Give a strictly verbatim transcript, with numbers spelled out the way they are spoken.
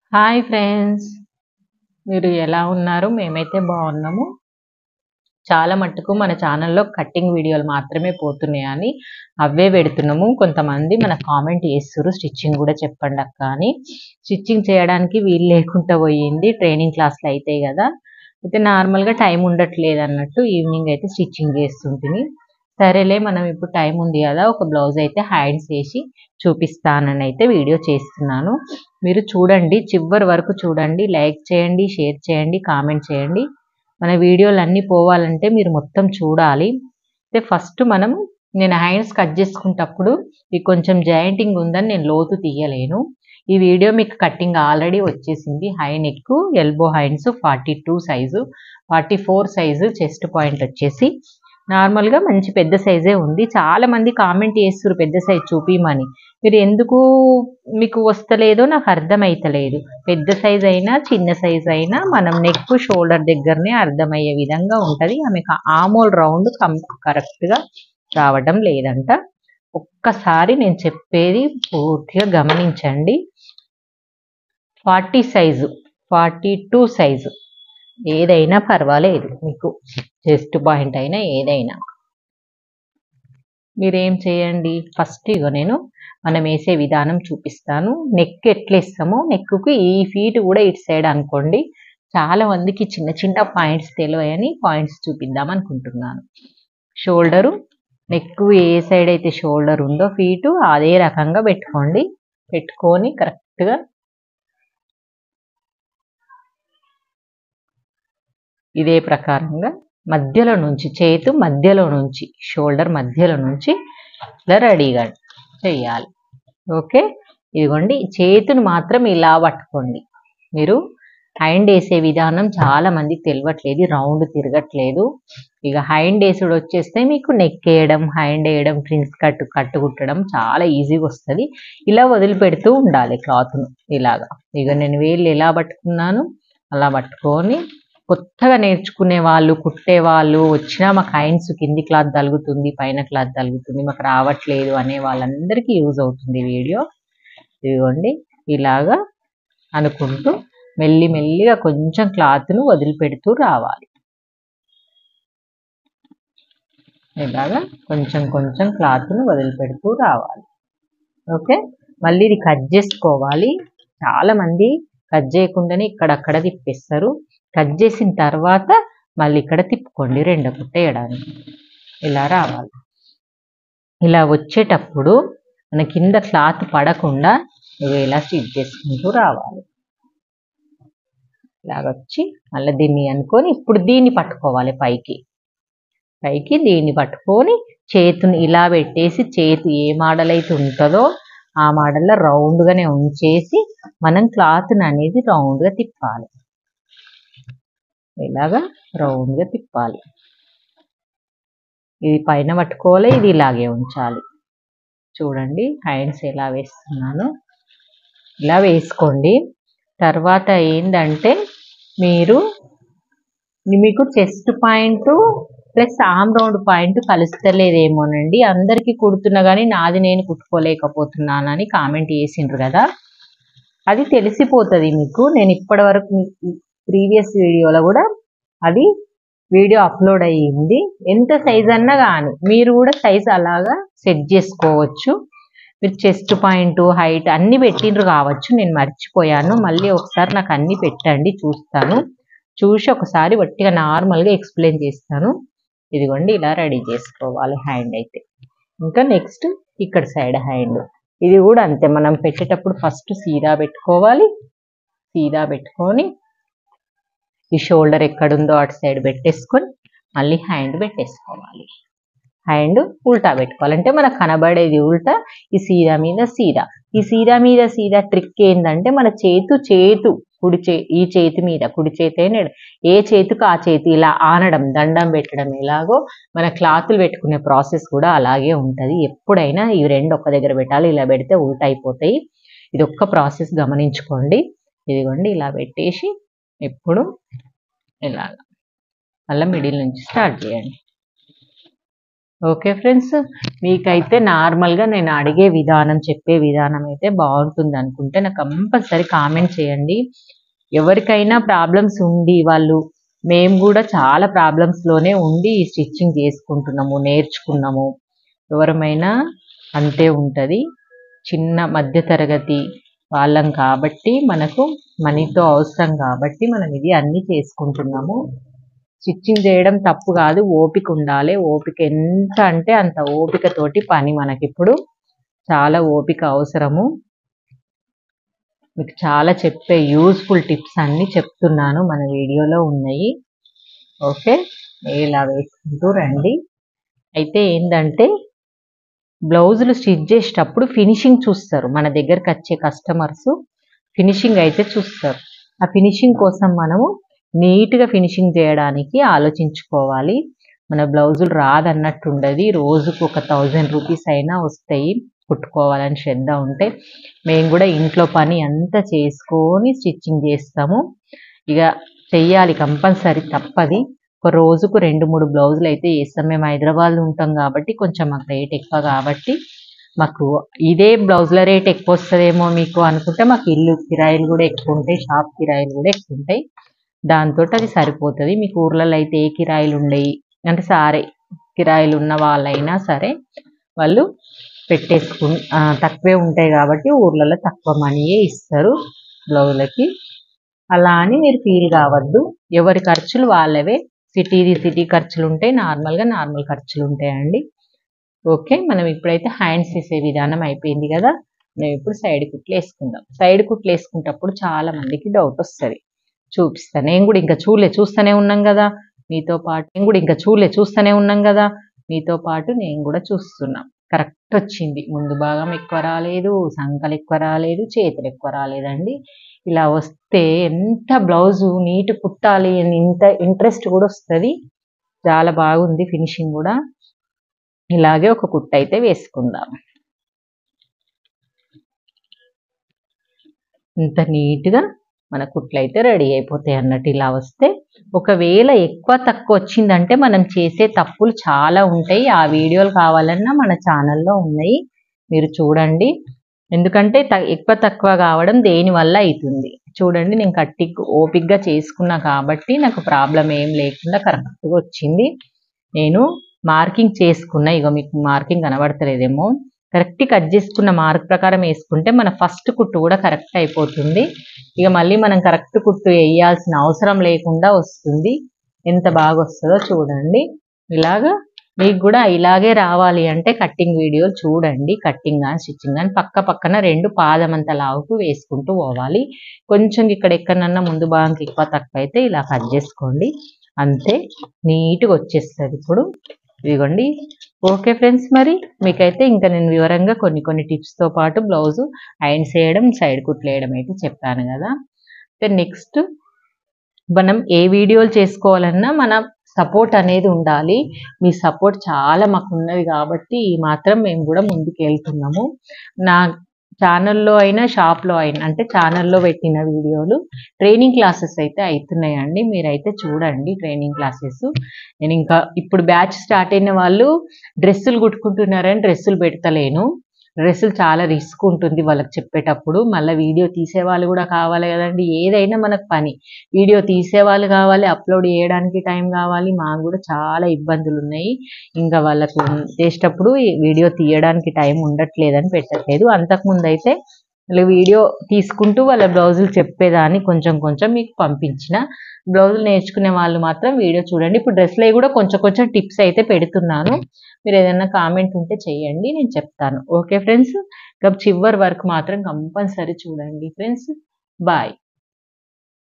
Hi friends, మీరు ఎలా ఉన్నారు? మేమైతే బాగున్నాము. చాలా మట్టుకు మన ఛానల్లో కట్టింగ్ వీడియోలు మాత్రమే పోతున్నాయని అవే పెడుతున్నాము. కొంతమంది మన కామెంట్ చేస్తున్నారు, స్టిచ్చింగ్ కూడా చెప్పండి అక్క అని. స్టిచ్చింగ్ చేయడానికి వీలు లేకుండా పోయింది, ట్రైనింగ్ క్లాస్లు అవుతాయి కదా. అయితే నార్మల్గా టైం ఉండట్లేదు అన్నట్టు ఈవినింగ్ అయితే స్టిచ్చింగ్ చేస్తుంటుంది. సరేలే, మనం ఇప్పుడు టైం ఉంది కదా, ఒక బ్లౌజ్ అయితే హ్యాండ్స్ వేసి చూపిస్తానని అయితే వీడియో చేస్తున్నాను. మీరు చూడండి, చివరి వరకు చూడండి, లైక్ చేయండి, షేర్ చేయండి, కామెంట్ చేయండి. మన వీడియోలు అన్నీ పోవాలంటే మీరు మొత్తం చూడాలి. అయితే ఫస్ట్ మనం నేను హ్యాండ్స్ కట్ చేసుకునేటప్పుడు ఇది కొంచెం జాయింటింగ్ ఉందని నేను లోతు తీయలేను. ఈ వీడియో మీకు కట్టింగ్ ఆల్రెడీ వచ్చేసింది. High neck, elbow hands forty two size, forty four size chest point వచ్చేసి నార్మల్గా మంచి పెద్ద సైజే ఉంది. చాలా మంది కామెంట్ చేస్తారు పెద్ద సైజ్ చూపిమని. మీరు ఎందుకు మీకు వస్తలేదో నాకు అర్థమైతలేదు. పెద్ద సైజ్ అయినా చిన్న సైజ్ అయినా మనం నెక్ షోల్డర్ దగ్గరనే అర్థమయ్యే విధంగా ఉంటుంది. ఆమెకు ఆమోల్ రౌండ్ కం కరెక్ట్గా రావడం లేదంట. ఒక్కసారి నేను చెప్పేది పూర్తిగా గమనించండి. Forty size, forty two size ఏదైనా పర్వాలేదు, మీకు చెస్ట్ పాయింట్ అయినా ఏదైనా మీరేం చేయండి. ఫస్ట్ ఇగో నేను మనం వేసే విధానం చూపిస్తాను. నెక్ ఎట్లా ఇస్తామో నెక్కు ఈ ఫీట్ కూడా ఇటు సైడ్ అనుకోండి. చాలా మందికి చిన్న చిన్న పాయింట్స్ తెలియని పాయింట్స్ చూపిద్దాం అనుకుంటున్నాను. షోల్డరు, నెక్ ఏ సైడ్ అయితే షోల్డర్ ఉందో ఫీటు అదే రకంగా పెట్టుకోండి. పెట్టుకొని కరెక్ట్గా ఇదే ప్రకారంగా మధ్యలో నుంచి చేతు మధ్యలో నుంచి షోల్డర్ మధ్యలో నుంచి ఇలా రెడీగా చేయాలి. ఓకే, ఇదిగోండి చేతును మాత్రం ఇలా పట్టుకోండి. మీరు హ్యాండ్ వేసే విధానం చాలా మందికి తెలియట్లేదు, రౌండ్ తిరగట్లేదు. ఇక హ్యాండ్ వేసుడు వచ్చేస్తే మీకు నెక్ వేయడం, హ్యాండ్ వేయడం, ప్రిన్స్ కట్ కట్టు కుట్టడం చాలా ఈజీగా వస్తుంది. ఇలా వదిలిపెడుతూ ఉండాలి క్లాత్ను ఇలాగా. ఇక నేను వేళ్ళు ఎలా పట్టుకున్నాను అలా పట్టుకొని, కొత్తగా నేర్చుకునే వాళ్ళు, కుట్టే వాళ్ళు వచ్చినా మాకు హ్యాండ్స్ కింది క్లాత్ తలుగుతుంది, పైన క్లాత్ తలుగుతుంది, మాకు రావట్లేదు అనే వాళ్ళందరికీ యూజ్ అవుతుంది వీడియో. ఇదిగోండి ఇలాగా అనుకుంటూ మెల్లి మెల్లిగా కొంచెం క్లాత్ను వదిలిపెడుతూ రావాలి. ఇలాగా కొంచెం కొంచెం క్లాత్ను వదిలిపెడుతూ రావాలి. ఓకే, మళ్ళీ ఇది కట్ చేసుకోవాలి. చాలామంది కట్ చేయకుండానే ఇక్కడక్కడ తిప్పేస్తారు. కట్ చేసిన తర్వాత మళ్ళీ ఇక్కడ తిప్పుకోండి రెండో కుట్ట వేయడానికి. ఇలా రావాలి. ఇలా వచ్చేటప్పుడు మన కింద క్లాత్ పడకుండా ఇలా స్టిచ్ చేసుకుంటూ రావాలి. ఇలాగొచ్చి మళ్ళీ దీన్ని అనుకొని ఇప్పుడు దీన్ని పట్టుకోవాలి. పైకి పైకి దీన్ని పట్టుకొని చేతిని ఇలా పెట్టేసి, చేతి ఏ మోడల్ అయితే ఉంటుందో ఆ మోడల్లో రౌండ్గానే ఉంచేసి మనం క్లాత్ని అనేది రౌండ్గా తిప్పాలి. ఇలాగా రౌండ్గా తిప్పాలి. ఇది పైన పట్టుకోవాలి, ఇది ఇలాగే ఉంచాలి. చూడండి హ్యాండ్స్ ఎలా వేస్తున్నాను, ఇలా వేసుకోండి. తర్వాత ఏంటంటే మీరు మీకు chest point plus arm round point కలుస్తలేదేమోనండి. అందరికీ కుడుతున్నా కానీ నాది నేను కుట్టుకోలేకపోతున్నానని కామెంట్ చేసిండ్రు కదా. అది తెలిసిపోతుంది మీకు. నేను ఇప్పటి వరకు ప్రీవియస్ వీడియోలో కూడా అది వీడియో అప్లోడ్ అయ్యింది. ఎంత సైజ్ అన్నా కానీ మీరు కూడా సైజ్ అలాగా సెట్ చేసుకోవచ్చు. మీరు చెస్ట్ పాయింట్, హైట్ అన్నీ పెట్టిండ్రు కావచ్చు, నేను మర్చిపోయాను. మళ్ళీ ఒకసారి నాకు అన్నీ పెట్టండి, చూస్తాను. చూసి ఒకసారి వట్టిగా నార్మల్గా ఎక్స్ప్లెయిన్ చేస్తాను. ఇదిగోండి ఇలా రెడీ చేసుకోవాలి హ్యాండ్ అయితే. ఇంకా నెక్స్ట్ ఇక్కడ సైడ్ హ్యాండ్, ఇది కూడా అంతే. మనం పెట్టేటప్పుడు ఫస్ట్ సీదా పెట్టుకోవాలి. సీదా పెట్టుకొని ఈ షోల్డర్ ఎక్కడుందో అటు సైడ్ పెట్టేసుకొని మళ్ళీ హ్యాండ్ పెట్టేసుకోవాలి. హ్యాండ్ ఉల్టా పెట్టుకోవాలంటే మనకు కనబడేది ఉల్టా, ఈ సీదా మీద సీదా. ఈ సీదా మీద సీదా ట్రిక్ ఏంటంటే మన చేతు చేతు కుడి చే ఈ చేతి మీద కుడి చేతి అయినా ఏ చేతికి ఆ చేతి ఇలా ఆనడం, దండం పెట్టడం ఎలాగో మన క్లాతులు పెట్టుకునే ప్రాసెస్ కూడా అలాగే ఉంటుంది. ఎప్పుడైనా ఈ రెండు ఒక్క దగ్గర పెట్టాలి, ఇలా పెడితే ఉల్టా అయిపోతాయి. ఇది ఒక్క ప్రాసెస్ గమనించుకోండి. ఇదిగోండి ఇలా పెట్టేసి ఎప్పుడు ఇలాగా మళ్ళీ మిడిల్ నుంచి స్టార్ట్ చేయండి. ఓకే ఫ్రెండ్స్, మీకైతే నార్మల్గా నేను అడిగే విధానం చెప్పే విధానం అయితే బాగుంటుంది అనుకుంటే నాకు కంపల్సరీ కామెంట్ చేయండి. ఎవరికైనా ప్రాబ్లమ్స్ ఉండి వాళ్ళు మేము కూడా చాలా ప్రాబ్లమ్స్లోనే ఉండి ఈ స్టిచ్చింగ్ చేసుకుంటున్నాము, నేర్చుకున్నాము. ఎవరమైనా అంతే ఉంటుంది. చిన్న మధ్యతరగతి వాళ్ళం కాబట్టి మనకు మనీతో అవసరం కాబట్టి మనం ఇది అన్నీ చేసుకుంటున్నాము. స్టిచ్చింగ్ చేయడం తప్పు కాదు, ఓపిక ఉండాలి. ఓపిక ఎంత అంటే అంత ఓపికతోటి పని మనకిప్పుడు చాలా ఓపిక అవసరము. మీకు చాలా చెప్పే యూస్ఫుల్ టిప్స్ అన్నీ చెప్తున్నాను, మన వీడియోలో ఉన్నాయి. ఓకే, ఇలా వేసుకుంటూ రండి. అయితే ఏంటంటే బ్లౌజులు స్టిచ్ చేసేటప్పుడు ఫినిషింగ్ చూస్తారు. మన దగ్గరకు వచ్చే కస్టమర్స్ ఫినిషింగ్ అయితే చూస్తారు. ఆ ఫినిషింగ్ కోసం మనము నీట్గా ఫినిషింగ్ చేయడానికి ఆలోచించుకోవాలి. మన బ్లౌజులు రాదన్నట్టు ఉండదు. రోజుకు ఒక థౌజండ్ రూపీస్ అయినా వస్తాయి కుట్టుకోవాలని శ్రద్ధ ఉంటే. మేము కూడా ఇంట్లో పని అంతా చేసుకొని స్టిచ్చింగ్ చేస్తాము. ఇక చెయ్యాలి కంపల్సరీ, తప్పది. ఒక రోజుకు రెండు మూడు బ్లౌజులు అయితే వేస్తాం. మేము హైదరాబాద్లో ఉంటాం కాబట్టి కొంచెం మాకు రేట్ ఎక్కువ కాబట్టి మాకు ఇదే బ్లౌజుల రేట్ ఎక్కువ వస్తుందేమో మీకు అనుకుంటే మాకు ఇల్లు కిరాయిలు కూడా ఎక్కువ ఉంటాయి, షాప్ కిరాయిలు కూడా ఎక్కువ ఉంటాయి. దాంతో అది సరిపోతుంది. మీకు ఊర్లలో అయితే ఏ కిరాయిలు ఉండయి అంటే సారే కిరాయిలు ఉన్న వాళ్ళైనా సరే వాళ్ళు పెట్టేసుకు తక్కువే ఉంటాయి కాబట్టి ఊర్లలో తక్కువ మనీయే ఇస్తారు బ్లౌజులకి. అలా అని మీరు ఫీల్ కావద్దు. ఎవరి ఖర్చులు వాళ్ళవే. సిటీది సిటీ ఖర్చులు ఉంటాయి, నార్మల్గా నార్మల్ ఖర్చులు ఉంటాయండి. ఓకే, మనం ఇప్పుడైతే హ్యాండ్స్ వేసే విధానం అయిపోయింది కదా. మేము ఇప్పుడు సైడ్ కుట్లు వేసుకుందాం. సైడ్ కుట్లు వేసుకునేటప్పుడు చాలా మందికి డౌట్ వస్తుంది. చూపిస్తాను. నేను కూడా ఇంకా చూడలే చూస్తూనే ఉన్నాం కదా మీతో పాటు నేను కూడా ఇంకా చూడలే చూస్తూనే ఉన్నాం కదా మీతో పాటు నేను కూడా చూస్తున్నా. కరెక్ట్ వచ్చింది. ముందు భాగం ఎక్కువ రాలేదు, సంకలు ఎక్కువ రాలేదు, చేతులు ఎక్కువ రాలేదండి. ఇలా వస్తే ఎంత బ్లౌజు నీట్ కుట్టాలి అని ఇంత ఇంట్రెస్ట్ కూడా వస్తుంది. చాలా బాగుంది ఫినిషింగ్ కూడా. ఇలాగే ఒక కుట్టు అయితే వేసుకుందాం. ఇంత నీట్గా మన కుట్లు అయితే రెడీ అయిపోతాయి అన్నట్టు. ఇలా వస్తే ఒకవేళ ఎక్కువ తక్కువ వచ్చిందంటే మనం చేసే తప్పులు చాలా ఉంటాయి. ఆ వీడియోలు కావాలన్నా మన ఛానల్లో ఉన్నాయి, మీరు చూడండి. ఎందుకంటే ఎక్కువ తక్కువ కావడం దేనివల్ల అవుతుంది చూడండి. నేను కట్టి ఓపిక్గా చేసుకున్నా కాబట్టి నాకు ప్రాబ్లం ఏం లేకుండా కరెక్ట్గా వచ్చింది. నేను మార్కింగ్ చేసుకున్నా. ఇక మీకు మార్కింగ్ కనబడతలేదేమో. కరెక్ట్ కట్ చేసుకున్న మార్క్ ప్రకారం వేసుకుంటే మన ఫస్ట్ కుట్టు కూడా కరెక్ట్ అయిపోతుంది. ఇక మళ్ళీ మనం కరెక్ట్ కుట్టు వేయాల్సిన అవసరం లేకుండా వస్తుంది. ఎంత బాగా వస్తుందో చూడండి. ఇలాగా మీకు కూడా ఇలాగే రావాలి అంటే కట్టింగ్ వీడియోలు చూడండి. కట్టింగ్ కానీ స్టిచ్చింగ్ కానీ పక్క పక్కన రెండు పాదమంత లావుకు వేసుకుంటూ పోవాలి. కొంచెం ఇక్కడ ఎక్కడన్నా ముందు భాగంకి ఎక్కువ తక్కువ అయితే ఇలా కట్ చేసుకోండి, అంతే నీట్గా వచ్చేస్తుంది. ఇప్పుడు ఇదిగోండి. ఓకే ఫ్రెండ్స్, మరి మీకైతే ఇంకా నేను వివరంగా కొన్ని కొన్ని టిప్స్తో పాటు బ్లౌజు ఐరన్స్ వేయడం, సైడ్ కుట్లు వేయడం అయితే చెప్పాను కదా. నెక్స్ట్ మనం ఏ వీడియోలు చేసుకోవాలన్నా మన సపోర్ట్ అనేది ఉండాలి. మీ సపోర్ట్ చాలా మాకు ఉన్నది కాబట్టి ఈ మాత్రం మేము కూడా ముందుకు వెళ్తున్నాము. నా ఛానల్లో అయినా షాప్లో అయినా అంటే ఛానల్లో పెట్టిన వీడియోలు ట్రైనింగ్ క్లాసెస్ అయితే అవుతున్నాయండి. మీరైతే చూడండి ట్రైనింగ్ క్లాసెస్. నేను ఇంకా ఇప్పుడు బ్యాచ్ స్టార్ట్ అయిన వాళ్ళు డ్రెస్సులు కుట్టుకుంటున్నారని డ్రెస్సులు పెడతలేను. డ్రెస్సులు చాలా రిస్క్ ఉంటుంది వాళ్ళకి చెప్పేటప్పుడు. మళ్ళీ వీడియో తీసేవాళ్ళు కూడా కావాలి కదండి. ఏదైనా మనకు పని, వీడియో తీసేవాళ్ళు కావాలి, అప్లోడ్ చేయడానికి టైం కావాలి. మాకు కూడా చాలా ఇబ్బందులు ఉన్నాయి. ఇంకా వాళ్ళకు చేసేటప్పుడు వీడియో తీయడానికి టైం ఉండట్లేదని పెట్టట్లేదు. అంతకుముందు అయితే వాళ్ళు వీడియో తీసుకుంటూ వాళ్ళ బ్లౌజులు చెప్పేదాన్ని కొంచెం కొంచెం మీకు పంపించిన. బ్లౌజులు నేర్చుకునే వాళ్ళు మాత్రం వీడియో చూడండి. ఇప్పుడు డ్రెస్లో కూడా కొంచెం కొంచెం టిప్స్ అయితే పెడుతున్నాను. మీరు ఏదైనా కామెంట్ ఉంటే చేయండి, నేను చెప్తాను. ఓకే ఫ్రెండ్స్, ఇంకా చివరి వరకు మాత్రం కంపల్సరీ చూడండి ఫ్రెండ్స్. బాయ్.